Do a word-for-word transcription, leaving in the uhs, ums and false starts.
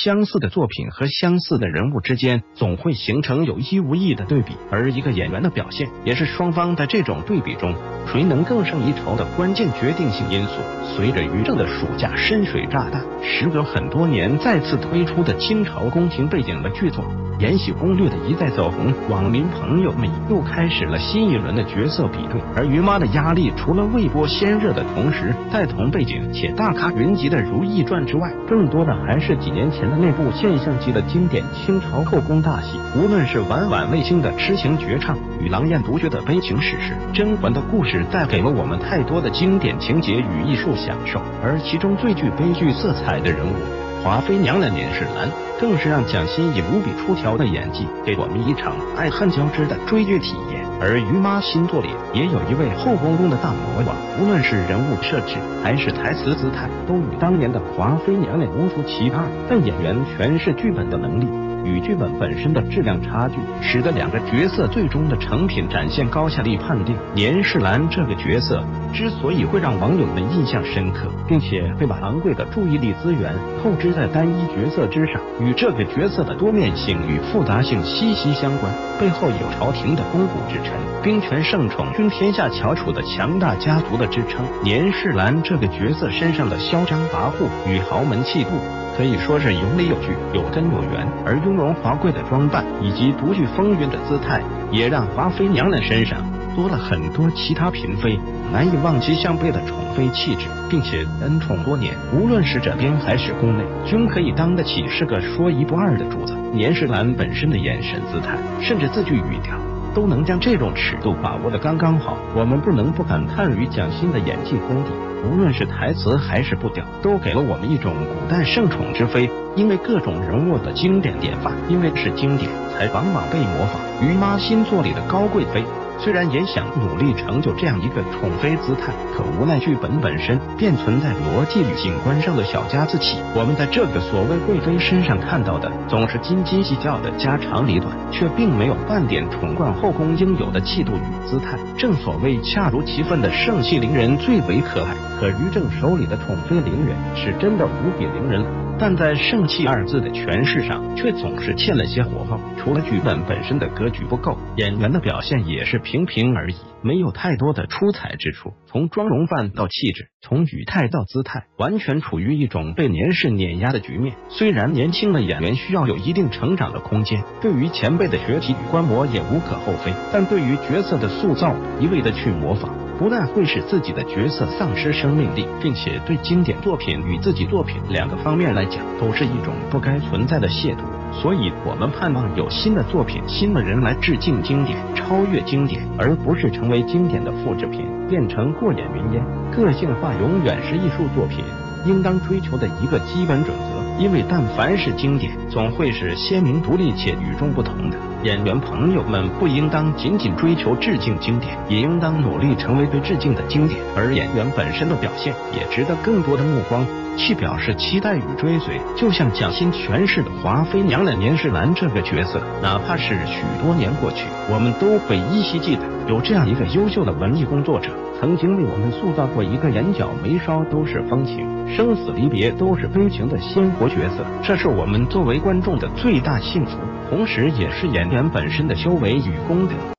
相似的作品和相似的人物之间，总会形成有意无意的对比，而一个演员的表现，也是双方在这种对比中谁能更胜一筹的关键决定性因素。随着于正的暑假深水炸弹，时隔很多年再次推出的清朝宫廷背景的剧作《延禧攻略》的一再走红，网民朋友们又开始了新一轮的角色比对。而于妈的压力，除了未播先热的同时带同背景且大咖云集的《如懿传》之外，更多的还是几年前的那部现象级的经典清朝后宫大戏。无论是婉婉卫青的痴情绝唱，与狼艳独绝的悲情史诗，甄嬛的故事带给了我们太多的经典情节与艺术享受，而其中最具悲剧色彩的人物华妃娘娘年世兰，更是让蒋欣以无比出挑的演技给我们一场爱恨交织的追剧体验。而于妈新作里也有一位后宫中的大魔王，无论是人物设置还是台词姿态，都与当年的华妃娘娘无出其二。但演员诠释剧本的能力与剧本本身的质量差距，使得两个角色最终的成品展现高下立判定。年世兰这个角色之所以会让网友们印象深刻，并且会把昂贵的注意力资源透支在单一角色之上，与这个角色的多面性与复杂性息息相关。背后有朝廷的肱骨之臣、兵权圣宠、君天下翘楚的强大家族的支撑。年世兰这个角色身上的嚣张跋扈与豪门气度，可以说是有理有据、有根有源，而雍容华贵的装扮以及独具风韵的姿态，也让华妃娘娘身上多了很多其他嫔妃难以望其项背的宠妃气质，并且恩宠多年，无论是枕边还是宫内，均可以当得起是个说一不二的主子。年世兰本身的眼神姿态，甚至字句语调，都能将这种尺度把握得刚刚好。我们不能不感叹于蒋欣的演技功底，无论是台词还是步调，都给了我们一种古代圣宠之妃。因为各种人物的经典典范，因为是经典，才往往被模仿。于妈新作里的高贵妃，虽然也想努力成就这样一个宠妃姿态，可无奈剧本本身便存在逻辑与景观上的小家子气。我们在这个所谓贵妃身上看到的，总是斤斤计较的家长里短，却并没有半点宠冠后宫应有的气度与姿态。正所谓恰如其分的盛气凌人最为可爱，可于正手里的宠妃凌人是真的无比凌人了，但在盛气二字的诠释上却总是欠了些火候。除了剧本本身的格局不够，演员的表现也是平平而已，没有太多的出彩之处。从妆容范到气质，从语态到姿态，完全处于一种被年事碾压的局面。虽然年轻的演员需要有一定成长的空间，对于前辈的学习与观摩也无可厚非，但对于角色的塑造一味的去模仿，不但会使自己的角色丧失生命力，并且对经典作品与自己作品两个方面来讲，都是一种不该存在的亵渎。所以我们盼望有新的作品、新的人来致敬经典、超越经典，而不是成为经典的复制品，变成过眼云烟。个性化永远是艺术作品应当追求的一个基本准则，因为但凡是经典，总会是鲜明独立且与众不同的。演员朋友们不应当仅仅追求致敬经典，也应当努力成为对致敬的经典，而演员本身的表现也值得更多的目光去表示期待与追随。就像蒋欣诠释的华妃娘娘年世兰这个角色，哪怕是许多年过去，我们都会依稀记得有这样一个优秀的文艺工作者，曾经为我们塑造过一个眼角眉梢都是风情、生死离别都是悲情的鲜活角色。这是我们作为观众的最大幸福，同时也是演员本身的修为与功德。